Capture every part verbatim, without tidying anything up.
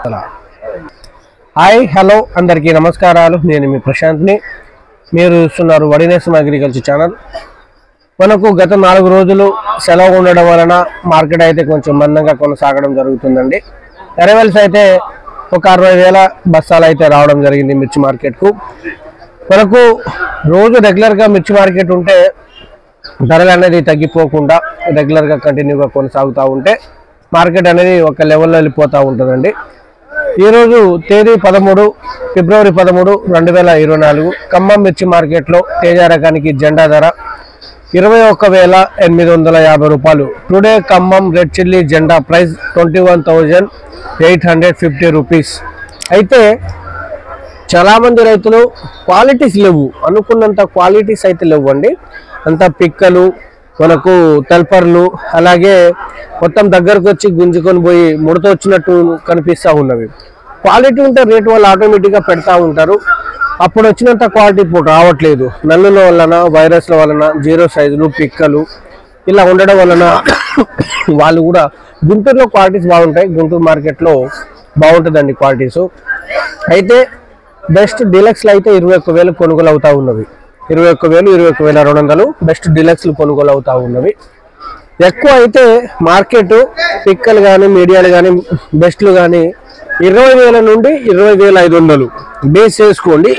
చుక్కల. Hi hello అందరికీ నమస్కారాలు. నేను మీ ప్రశాంత్ని. మీరు చూస్తున్నారు వడినేసం అగ్రికల్చర్ ఛానల్. మనకు గత నాలుగు రోజులు సెలవు ఉండడం వలన మార్కెట్ అయితే కొంచెం మందంగా కొనసాగడం జరుగుతుందండి. అరైవల్స్ అయితే ఒక అరవై వేల బస్తాలు అయితే రావడం జరిగింది మిర్చి మార్కెట్కు. మనకు రోజు రెగ్యులర్గా మిర్చి మార్కెట్ ఉంటే ధరలు అనేది తగ్గిపోకుండా రెగ్యులర్గా కంటిన్యూగా కొనసాగుతూ ఉంటే మార్కెట్ అనేది ఒక లెవెల్లో వెళ్ళిపోతూ ఉంటుందండి. ఈరోజు తేదీ పదమూడు ఫిబ్రవరి పదమూడు రెండు వేల ఇరవై నాలుగు ఖమ్మం మిర్చి మార్కెట్లో తేజ రకానికి జెండా ధర ఇరవై ఒక్క వేల ఎనిమిది వందల యాభై రూపాయలు. టుడే ఖమ్మం రెడ్ చిల్లీ జెండా price twenty one thousand eight hundred fifty rupees. అయితే చాలామంది రైతులు క్వాలిటీస్ లేవు, అనుకున్నంత క్వాలిటీస్ అయితే లేవు అండి. అంతా పిక్కలు, మనకు తెల్పర్లు, అలాగే మొత్తం దగ్గరకు వచ్చి గుంజుకొని పోయి ముడత వచ్చినట్టు కనిపిస్తూ ఉన్నవి. క్వాలిటీ ఉంటే రేటు వాళ్ళు ఆటోమేటిక్గా పెడతా ఉంటారు. అప్పుడు వచ్చినంత క్వాలిటీ ఇప్పుడు రావట్లేదు. నల్లుల వలన, వైరస్ల వలన, జీరో సైజులు, పిక్కలు ఇలా ఉండడం వలన వాళ్ళు కూడా గుంటూరులో క్వాలిటీస్ బాగుంటాయి, గుంటూరు మార్కెట్లో బాగుంటుందండి క్వాలిటీస్. అయితే బెస్ట్ డీలక్స్లు అయితే ఇరవై ఒక్క వేలు కొనుగోలు అవుతా ఉన్నవి. ఇరవై ఒక్క వేలు ఇరవై ఒక్క వేల రెండు వందలు బెస్ట్ డీలక్స్లు కొనుగోలు అవుతా ఉన్నవి. ఎక్కువ అయితే మార్కెట్ పిక్కలు కానీ, మీడియాలు కానీ, బెస్ట్లు కానీ ఇరవై వేల నుండి ఇరవై వేల ఐదు వందలు బేస్ చేసుకోండి.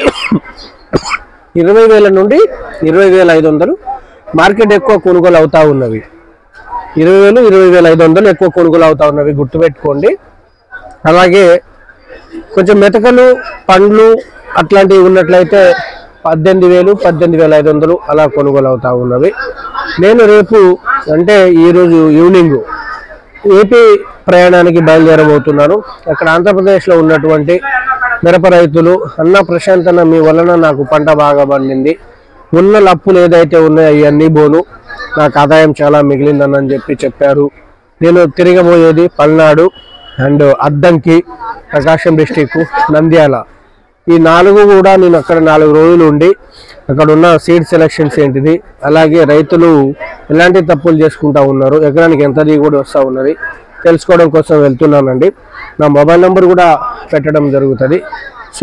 ఇరవై వేల నుండి ఇరవై వేల ఐదు వందలు మార్కెట్ ఎక్కువ కొనుగోలు అవుతా ఉన్నవి. ఇరవై వేలు ఇరవై వేల ఐదు వందలు ఎక్కువ కొనుగోలు అవుతా ఉన్నవి, గుర్తుపెట్టుకోండి. అలాగే కొంచెం మెతకలు, పండ్లు అట్లాంటివి ఉన్నట్లయితే పద్దెనిమిది వేలు పద్దెనిమిది వేల ఐదు వందలు అలా కొనుగోలు అవుతా ఉన్నవి. నేను రేపు అంటే ఈరోజు ఈవినింగ్ ఏపీ ప్రయాణానికి బయలుదేరబోతున్నాను. అక్కడ ఆంధ్రప్రదేశ్లో ఉన్నటువంటి మిరప రైతులు, అన్న ప్రశాంత్ అన్న మీ వలన నాకు పంట బాగా పండింది, ఉన్న లప్పులు ఏదైతే ఉన్నాయో అవన్నీ బోను, నాకు ఆదాయం చాలా మిగిలిందని చెప్పి చెప్పారు. నేను తిరగబోయేది పల్నాడు అండ్ అద్దంకి, ప్రకాశం డిస్టిక్, నంద్యాల, ఈ నాలుగు కూడా నేను అక్కడ నాలుగు రోజులు ఉండి అక్కడ ఉన్న సీడ్ సెలక్షన్స్ ఏంటిది, అలాగే రైతులు ఎలాంటి తప్పులు చేసుకుంటా ఉన్నారు, ఎకరానికి ఎంత దిగుబడి వస్తూ ఉన్నది తెలుసుకోవడం కోసం వెళ్తున్నానండి. నా మొబైల్ నెంబర్ కూడా పెట్టడం జరుగుతుంది. సో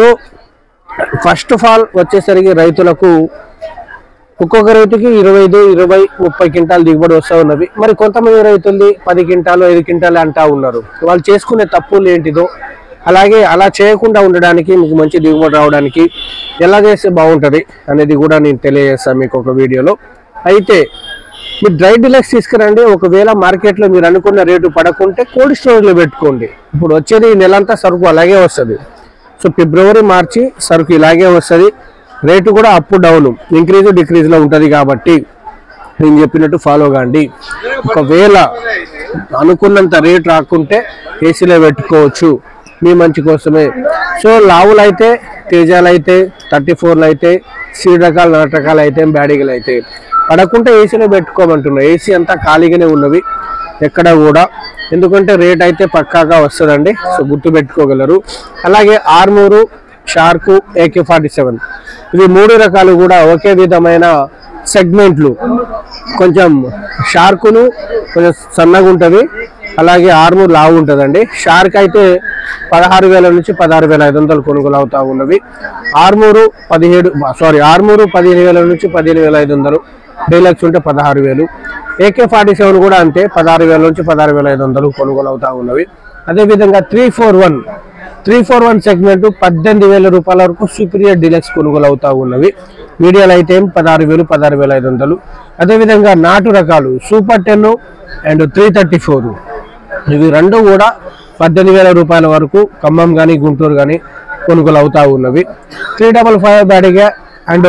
ఫస్ట్ ఆఫ్ ఆల్ వచ్చేసరికి రైతులకు ఒక్కొక్క రైతుకి ఇరవై ఐదు ఇరవై ముప్పై క్వింటాలు దిగుబడి వస్తూ ఉన్నవి. మరి కొంతమంది రైతులది పది క్వింటాలు ఐదు క్వింటాలు అంటా ఉన్నారు. వాళ్ళు చేసుకునే తప్పులు ఏంటిదో, అలాగే అలా చేయకుండా ఉండడానికి, మీకు మంచి దిగుబడి రావడానికి ఎలా చేస్తే బాగుంటుంది అనేది కూడా నేను తెలియజేస్తాను మీకు ఒక వీడియోలో. అయితే మీరు డ్రై డీలక్స్ తీసుకురండి. ఒకవేళ మార్కెట్లో మీరు అనుకున్న రేటు పడకుంటే కోల్డ్ స్టోరేజ్లో పెట్టుకోండి. ఇప్పుడు వచ్చేది ఈ నెలంతా సరుకు అలాగే వస్తుంది. సో ఫిబ్రవరి మార్చి సరుకు ఇలాగే వస్తుంది. రేటు కూడా అప్ డౌన్, ఇంక్రీజ్ డిక్రీజ్లో ఉంటుంది. కాబట్టి నేను చెప్పినట్టు ఫాలో కాండి. ఒకవేళ అనుకున్నంత రేటు రాకుంటే ఏసీలో పెట్టుకోవచ్చు, మీ మంచి కోసమే. సో లావులు అయితే, తేజాలు అయితే, థర్టీ ఫోర్లు అయితే, సీడ్ రకాలు, నాటు రకాలు అయితే, బ్యాడీగలు అయితే పడకుంటే ఏసీలో పెట్టుకోమంటున్నా. ఏసీ అంతా ఖాళీగానే ఉన్నవి ఎక్కడ కూడా, ఎందుకంటే రేట్ అయితే పక్కాగా వస్తుందండి. సో గుర్తు పెట్టుకోగలరు. అలాగే Armoor, shark, AK forty seven ఇవి మూడు రకాలు కూడా ఒకే విధమైన సెగ్మెంట్లు. కొంచెం షార్కును కొంచెం సన్నగా ఉంటుంది, అలాగే ఆర్మూర్ లావు ఉంటుందండి. షార్క్ అయితే పదహారు వేల నుంచి పదహారు వేల ఐదు వందలు కొనుగోలు అవుతా ఉన్నవి. ఆర్మూరు పదిహేడు సారీ ఆర్మూరు పదిహేను వేల నుంచి పదిహేను వేల ఐదు వందలు డీలక్స్ ఉంటే పదహారు వేలు. ఏకే ఫార్టీ సెవెన్ కూడా అంతే, పదహారు వేల నుంచి పదహారు వేల ఐదు వందలు కొనుగోలు అవుతా ఉన్నవి. అదేవిధంగా three four one three four one segment పద్దెనిమిది వేల రూపాయల వరకు సూపీరియర్ డీలక్స్ కొనుగోలు అవుతా ఉన్నవి. మీడియాలు అయితే పదహారు వేలు పదహారు వేల ఐదు వందలు. అదేవిధంగా నాటు రకాలు super ten and three thirty four ఇవి రెండు కూడా పద్దెనిమిది వేల రూపాయల వరకు ఖమ్మం కానీ, గుంటూరు కానీ కొనుగోలు అవుతా ఉన్నవి. త్రీ డబల్ ఫైవ్ బ్యాడిగా and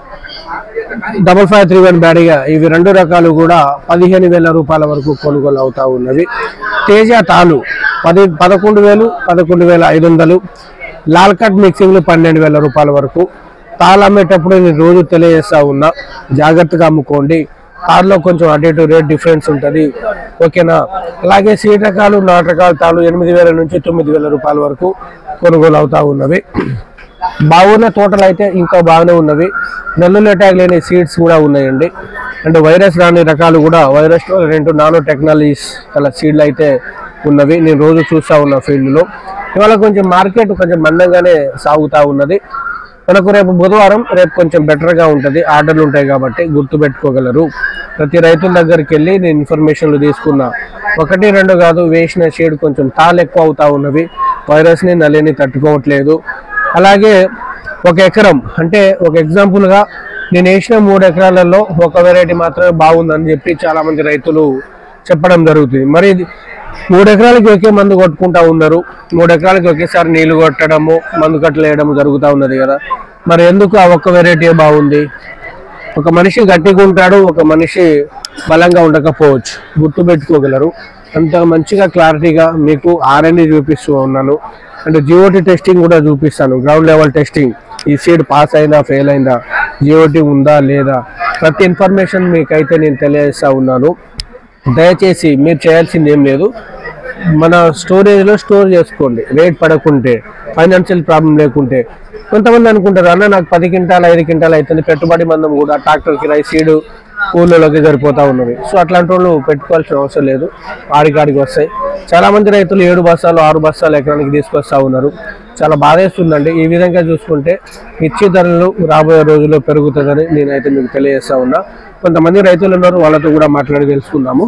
double five three one బ్యాడిగా ఇవి రెండు రకాలు కూడా పదిహేను వేల రూపాయల వరకు కొనుగోలు అవుతా ఉన్నవి. తేజ తాలు పది పదకొండు వేలు పదకొండు వేల ఐదు వందలు. లాల్ కట్ మిక్సింగ్లు పన్నెండు వేల రూపాయల వరకు. తాళ్ళు అమ్మేటప్పుడు నేను రోజు తెలియజేస్తా ఉన్నా, జాగ్రత్తగా అమ్ముకోండి. తాళ్ళలో కొంచెం అటు ఇటు రేట్ డిఫరెన్స్ ఉంటుంది, ఓకేనా. అలాగే సీడ్ రకాలు, నాటు రకాల తాళ్ళు ఎనిమిది వేల నుంచి తొమ్మిది వేల రూపాయల వరకు కొనుగోలు అవుతా ఉన్నవి. బాగున్న తోటలు అయితే ఇంకా బాగానే ఉన్నవి. నెల్లులు అటాక్ లేని సీడ్స్ కూడా ఉన్నాయండి. అండ్ వైరస్ రాని రకాలు కూడా, వైరస్ రెండు నానో టెక్నాలజీస్ గల సీడ్లు అయితే ఉన్నవి. నేను రోజు చూస్తూ ఉన్నా ఫీల్డ్లో. ఇవాళ కొంచెం మార్కెట్ కొంచెం మందంగానే సాగుతూ ఉన్నది. మనకు రేపు బుధవారం, రేపు కొంచెం బెటర్గా ఉంటుంది, ఆర్డర్లు ఉంటాయి కాబట్టి గుర్తుపెట్టుకోగలరు. ప్రతి రైతుల దగ్గరికి వెళ్ళి నేను ఇన్ఫర్మేషన్లు తీసుకున్నా. ఒకటి రెండు కాదు, వేసిన షేడ్ కొంచెం తాళ్ళు ఎక్కువ అవుతా ఉన్నవి, వైరస్ని నల్లిని తట్టుకోవట్లేదు. అలాగే ఒక ఎకరం అంటే ఒక ఎగ్జాంపుల్గా నేను వేసిన మూడు ఎకరాలలో ఒక వెరైటీ మాత్రమే బాగుందని చెప్పి చాలామంది రైతులు చెప్పడం జరుగుతుంది. మరి మూడు ఎకరాలకి ఒకే మందు కొట్టుకుంటా ఉన్నారు, మూడు ఎకరాలకి ఒకేసారి నీళ్లు కొట్టడము మందు కట్టలేయడం జరుగుతూ ఉన్నది కదా. మరి ఎందుకు ఆ ఒక్క వెరైటీ బాగుంది? ఒక మనిషి గట్టిగా ఉంటాడు, ఒక మనిషి బలంగా ఉండకపోవచ్చు, గుర్తుపెట్టుకోగలరు. అంత మంచిగా క్లారిటీగా మీకు ఆర్ఎండి చూపిస్తూ ఉన్నాను. అంటే జిఓటి టెస్టింగ్ కూడా చూపిస్తాను, గ్రౌండ్ లెవెల్ టెస్టింగ్. ఈ సీడ్ పాస్ అయిందా, ఫెయిల్ అయిందా, జిఓటి ఉందా లేదా, ప్రతి ఇన్ఫర్మేషన్ మీకైతే నేను తెలియజేస్తూ ఉన్నాను. దయచేసి మీరు చేయాల్సింది ఏం లేదు, మన స్టోరేజ్లో స్టోర్ చేసుకోండి. రేట్ పడకుంటే, ఫైనాన్షియల్ ప్రాబ్లం లేకుంటే. కొంతమంది అనుకుంటారు అన్న నాకు పది క్వింటాలు ఐదు క్వింటాలు అవుతుంది, పెట్టుబడి మందం కూడా ట్రాక్టర్కి రై సీడు కూలీలోకి సరిపోతూ ఉన్నది. సో అట్లాంటి వాళ్ళు పెట్టుకోవాల్సిన అవసరం లేదు, ఆడికాడికి వస్తాయి. చాలామంది రైతులు ఏడు బస్తాలు ఆరు బస్తాలు ఎకరానికి తీసుకొస్తూ ఉన్నారు. చాలా బాధేస్తుందండి. ఈ విధంగా చూసుకుంటే మిర్చి ధరలు రాబోయే రోజుల్లో పెరుగుతుందని నేనైతే మీకు తెలియజేస్తా ఉన్నా. కొంతమంది రైతులు ఉన్నారు, వాళ్ళతో కూడా మాట్లాడి తెలుసుకుందాము.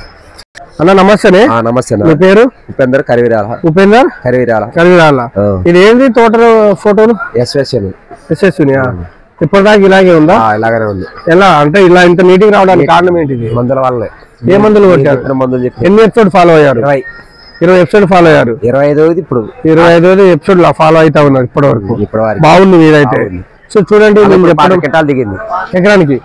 అన్న నమస్తే. నమస్తే. మీ పేరు? ఉపేందర్ కరివిరాల. ఉపేందర్ కరివిరాల. కరివిరాల. ఇది ఏంటి టోటల్ ఫోటోలు? ఎస్ఎస్ఎన్. ఎస్ఎస్ఎన్ ఇప్పటిదాకా ఇలాగే ఉందా? ఇలాగనే ఉంది. ఎలా అంటే ఇలా ఇంత నీటికి రావడానికి కారణం ఏంటిది? మందుల వల్లే. ఏ మందులు కొట్టారు? మందులు. ఎన్ని ఎపిసోడ్ ఫాలో అయ్యారు? ఇరవై ఇరవై ఎపిసోడ్ ఫాలో అయ్యారు. ఇరవై ఐదోది ఇప్పుడు ఇరవై ఐదోది ఎపిసోడ్ ఫాలో అవుతా ఉన్నారు ఇప్పటి వరకు. ఇప్పటి వరకు బాగుంది మీరైతే. సో చూడండి, నేను చెప్పడం క్వింటాల్ దిగింది ఎకరానికి.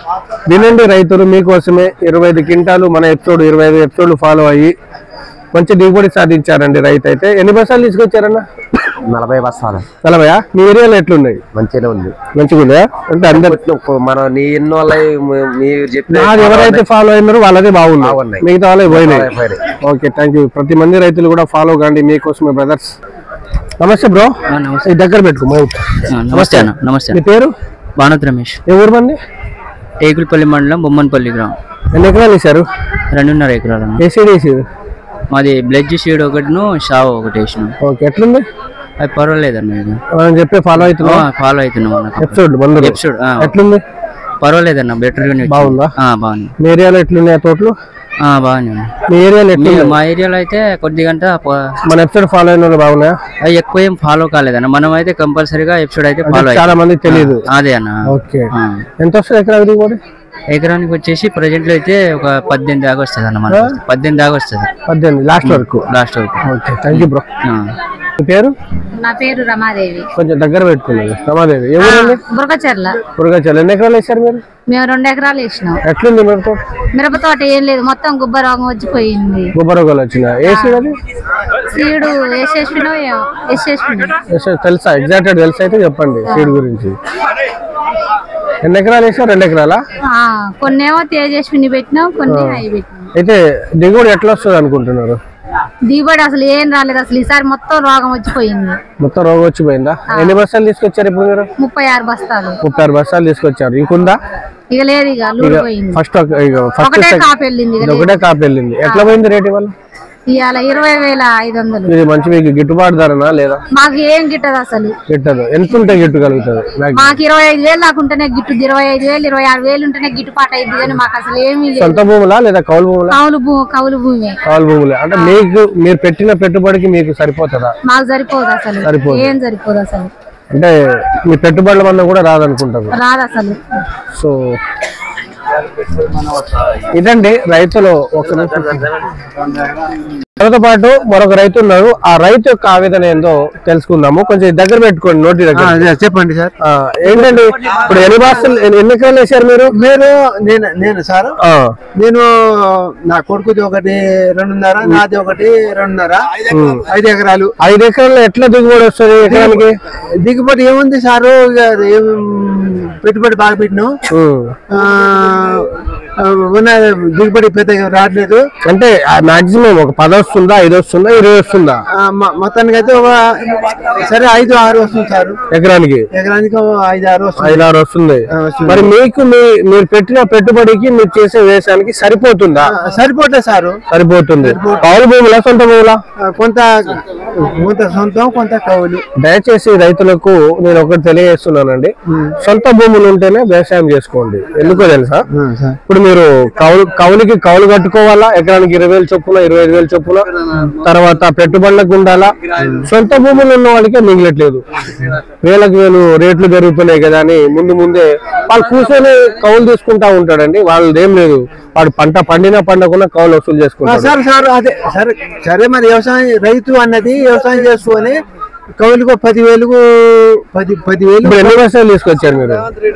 వినండి రైతులు, మీకోసమే ఇరవై ఐదు క్వింటాలు మన ఎపిసోడ్ ఇరవై ఐదు ఎపిసోడ్లు ఫాలో అయ్యి మంచి దిగుబడి సాధించారండి రైతు అయితే. ఎన్ని బస్తాలు తీసుకొచ్చారన్న? నలభై బస్తాలు. నలభైయా? మీ ఏరియాలో ఎట్లున్నాయి? మంచిగానే ఉంది. మంచిగా ఉందా? అంటే అందరు మనం నీ ఎన్నో మీరు చెప్పిన ఎవరైతే ఫాలో అయినారో వాళ్ళదే బాగున్నాయి, మిగతా వాళ్ళే పోయినాయి. Okay, thank you. ప్రతి మంది రైతులు కూడా ఫాలో కాండి, మీకోసమే బ్రదర్స్. నమస్తే బ్రో. నమస్తే. దగ్గర పెట్టుకో. నమస్తే అన్న. నమస్తే. మీ పేరు? భానుత్ రమేష్. ఏ ఊరు మంది? టేకులపల్లి మండలం బొమ్మన్పల్లి గ్రామం. ఎన్ని ఎకరాలు వేసారు? రెండున్నర ఎకరాలు. ఏ సీడ్ వేసారు? మాది బ్లెడ్జ్ సీడ్ ఒకటిను షావ్ ఒకటి వేసినాం. ఓకే, ఎట్లుంది? అది పర్వాలేదన్న. ఇది మనం చెప్పే ఫాలో అవుతున్నాం. ఫాలో అవుతున్నాం. ఎపిసోడ్ ఎపిసోడ్ ఎట్లుంది? పర్వాలేదన్న, బెటర్ గానే బాగుందా? బాగుంది. మీ ఏరియాలో ఎట్లున్నాయి తోటలు? బాగున్నాయి. మీ ఏరియాలో ఎట్లా? మా ఏరియాలో అయితే కొద్దిగంట మన ఎపిసోడ్ ఫాలో అయిన వాళ్ళు బాగున్నాయా? అవి ఎక్కువ ఏం ఫాలో కాలేదన్న. మనం అయితే కంపల్సరీగా ఎపిసోడ్ అయితే ఫాలో. చాలా మంది తెలియదు. అదే అన్న. ఓకే, ఎంత వస్తుంది ఎకరా దిగుబడి? ఎకరానికి వచ్చేసి ప్రజెంట్ లో అయితే ఒక పద్దెనిమిది దాకా వస్తుంది అన్న. మన పద్దెనిమిది దాకా వస్తుంది. పద్దెనిమిది లాస్ట్ వరకు. లాస్ట్ వరకు. Okay, thank you bro. మీ పేరు? నా పేరు రమాదేవి. కొంచెం దగ్గర పెట్టుకున్నాను. రమాదేవి ఎవరండి? బురగచర్ల. బురగచర్ల. ఎన్ని ఎకరాలు వేసారు మీరు? మేము రెండు ఎకరాలు వేసినాం. ఎట్లుంది మిరప తోట? మిరప తోట ఏం లేదు, మొత్తం గుబ్బ రోగం వచ్చిపోయింది. గుబ్బ రోగాలు వచ్చినా? ఏ సీడ్ అది? సీడు వేసేసినో వేసేసిన. తెలుసా? ఎగ్జాక్ట్ తెలుసా అయితే చెప్పండి సీడ్ గురించి. ఎన్ని ఎకరాలు వేసారు? రెండు ఎకరాలా? కొన్నేమో తేజస్విని పెట్టినాం, కొన్ని అవి పెట్టినాం. అయితే దిగుబడి ఎట్లా వస్తుంది అనుకుంటున్నారు? దిగుబడి అసలు ఏం రాలేదు అసలు. ఈసారి మొత్తం రోగం వచ్చిపోయింది. మొత్తం రోగం వచ్చిపోయిందా? ఎన్ని బస్తాలు తీసుకొచ్చారు ఇప్పుడు మీరు? ముప్పై ఆరు బస్తాలు. ముప్పై ఆరు బస్తాలు తీసుకొచ్చారు. ఇంకుందా? ఇక లేదు, ఇక లూడిపోయింది. ఫస్ట్ ఫస్ట్ ఒకటే కాపు వెళ్ళింది. ఒకటే కాపు వెళ్ళింది. ఎట్లా పోయింది రేట్ ఇవాళ? ఇవాళ ఇరవై వేల ఐదు వందలు. ఇది మంచి మీకు గిట్టుబాటు ధరనా లేదా? మాకు ఏం గిట్టదు అసలు. గిట్టదు. ఎంత ఉంటే గిట్టుగలుగుతుంది? మాకు ఇరవై ఐదు వేలు దాకా ఉంటేనే గిట్టు. ఇరవై ఐదు వేలు ఇరవై ఆరు వేలు ఉంటేనే గిట్టుబాటు అయింది. కానీ మాకు అసలు ఏమీ లేదు. సొంత భూములా లేదా కౌలు భూములా? కౌలు భూమి. కౌలు భూమి. కౌలు భూములే. అంటే మీకు మీరు పెట్టిన పెట్టుబడికి మీకు సరిపోతుందా? మాకు సరిపోదు అసలు. సరిపోదు. ఏం సరిపోదు అసలు. అంటే మీ పెట్టుబడుల వల్ల కూడా రాదనుకుంటారు? రాదు అసలు. సో ఇదండి రైతులు. ఒక తో పాటు మరొక రైతు ఉన్నారు. ఆ రైతు యొక్క ఆవేదన ఏందో తెలుసుకుందాము. కొంచెం దగ్గర పెట్టుకోండి, నోటి దగ్గర. చెప్పండి సార్. ఏంటండి ఇప్పుడు ఎన్ని బస్తాలు ఎన్ని ఎకరాలు వేసారు మీరు? మీరు నేను నేను సార్ నేను నా కొడుకుది ఒకటి రెండున్నర, నాది ఒకటి రెండున్నర, ఐదు ఎకరాలు. ఐదు ఎకరాల్లో ఎట్లా దిగుబడి వస్తుంది ఎకరానికి? దిగుబడి ఏముంది సారు, పెట్టుబడి బాగా పెట్టినాం, దిగుబడి పెద్దగా రావట్లేదు. అంటే మాక్సిమం ఒక పది వస్తుంది వస్తుందా, ఐదు వస్తుందా, ఇరవై వస్తుందా? మొత్తానికి అయితే ఒక సరే ఐదు ఆరు వస్తుంది సార్ ఎకరానికి. ఎకరానికి ఐదు ఆరు వస్తుంది. ఐదు ఆరు వస్తుంది. మరి మీకు మీరు పెట్టిన పెట్టుబడికి మీరు చేసే వ్యవసాయానికి సరిపోతుందా? సరిపోతుంది సార్. సరిపోతుంది. కౌలు భూములా సొంత భూములా? కొంత కొంత సొంతం కొంత కౌలు. దయచేసి రైతులకు నేను ఒకటి తెలియజేస్తున్నానండి, సొంత భూములు ఉంటేనే వ్యవసాయం చేసుకోండి. ఎందుకో తెలుసా, ఇప్పుడు మీరు కౌలు కౌలుకి కౌలు కట్టుకోవాలా, ఎకరానికి ఇరవై వేలు చొప్పున ఇరవై ఐదు వేలు చొప్పున, తర్వాత పెట్టుబడులకు ఉండాలా. సొంత భూములు ఉన్న వాళ్ళకే మిగిలట్లేదు, వేలకు వేలు రేట్లు పెరుగుతున్నాయి కదా అని ముందు ముందే వాళ్ళు కూర్చొని కౌలు తీసుకుంటా ఉంటాడండి. వాళ్ళది ఏం లేదు, వాడు పంట పండినా పండకుండా కౌలు వసూలు చేసుకుంటారు. సార్ సార్ అదే సరే సరే మరి వ్యవసాయం రైతు అన్నది వ్యవసాయం చేసుకొని కౌలుకు పదివేలకు పది పదివేలు. ఎన్ని బస్తాలు తీసుకొచ్చారు మీరు?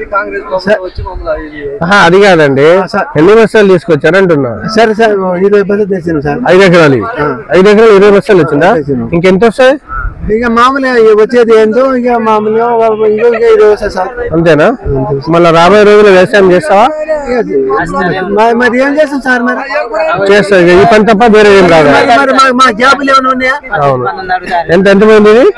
అది కాదండి, ఎన్ని బస్తాలు తీసుకొచ్చారు అంటున్నా. సరే సార్ ఇరవై బస్తాలు తెచ్చాను సార్. ఐదు ఎకరాలు ఐదు ఎకరాలు ఇరవై బస్తాలు వచ్చిందా? ఇంకెంత వస్తాయి? ఇక మామూలుగా వచ్చేది ఏందో ఇక మామూలుగా ఇంకో ఇరవై వస్తాయి సార్. అంతేనా? మళ్ళీ రాబోయే రోజుల్లో వ్యవసాయం చేస్తావా? మరి ఏం చేస్తాం సార్? మరి చేస్తా, ఈ పని తప్ప వేరే ఏం కాదు. మా జాబులు ఏమైనా ఉన్నాయా? అవును. ఎంత ఎంత పోయింది ఇది?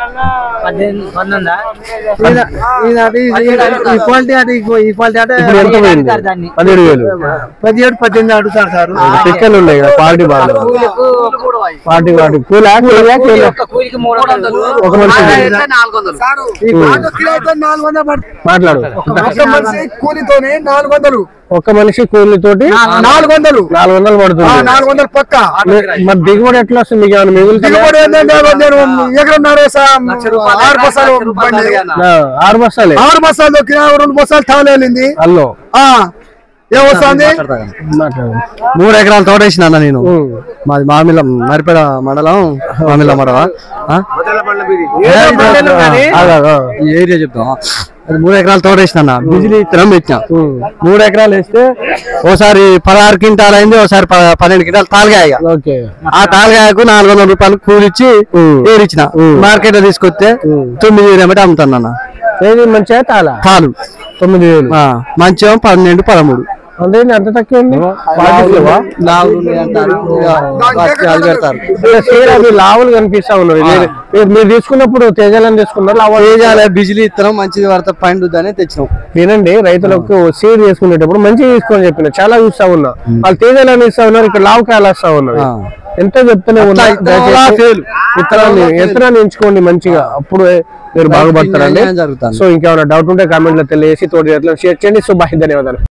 పదిహేడు వేలు పదిహేడు పద్దెనిమిది అడుగుతారు సార్. చిక్కలు ఉన్నాయి కదా, పార్టీ బాగా పార్టీ పార్టీ కూలా ఒక మనిషి మాట్లాడు. కూలితోనే నాలుగు వందలు ఒక్క మనిషి కూలితోటి నాలుగు వందలు నాలుగు వందలు పడుతుంది. నాలుగు వందలు పక్క. మరి దిగుబడి ఎట్లా వస్తుంది? మీకు ఏమైనా మిగులుతుంది? దిగుబడి ఎకరన్నర ఆరు బస్సాలు ఆరు బస్సాలే ఆరు బస్సాలు దొక్కిన రెండు బస్సాలు తాళ వెళ్ళింది. అల్లో ఏమొస్తుంది? మూడు ఎకరాలు తోటేసిన అన్న నేను. మాది మామిల మరిపేడ మండలం, మామిల మడవ ఏరియా చెప్తాం. అది మూడు ఎకరాలు తోటేసిన అన్న, బిజిలీ ఇత్తనం పెట్టిన. మూడు ఎకరాలు వేస్తే ఓసారి పదహారు క్వింటాల్ అయింది, ఒకసారి పన్నెండు క్వింటాల్ తాలుగాయ. ఆ తాలుగాయకు నాలుగు వందల రూపాయలు కూలిచ్చి ఏరిచ్చిన. మార్కెట్ లో తీసుకొస్తే తొమ్మిది వేలు ఏమిటి అమ్ముతాను. ఏది మంచిగా తాళ తాలు తొమ్మిది వేలు, మంచిగా పన్నెండు పదమూడు. అదే అంత తక్కువ లావులు కనిపిస్తా ఉన్నారు. మీరు తీసుకున్నప్పుడు తేజాలని తీసుకున్నారు, తేజాలే బిజిలీ ఇత్తనం మంచిది పడతా పండుద్దని తెచ్చినాం. వినండి, రైతులకు సీడ్ తీసుకునేటప్పుడు మంచిగా తీసుకొని చెప్పిన చాలా చూస్తా ఉన్నా. వాళ్ళు తేజాలని ఇస్తా ఉన్నారు, ఇక్కడ లావు కాయలు వస్తా ఉన్నారు. ఎంత చెప్తూనే ఉన్నా, విత్తనాన్ని విత్తనాన్ని ఎంచుకోండి మంచిగా, అప్పుడు మీరు బాగుపడతారండి. సో ఇంకేమైనా డౌట్ ఉంటే కామెంట్ లో తెలియజేసి తోటి షేర్ చేయండి. సో బాయ్, ధన్యవాదాలు.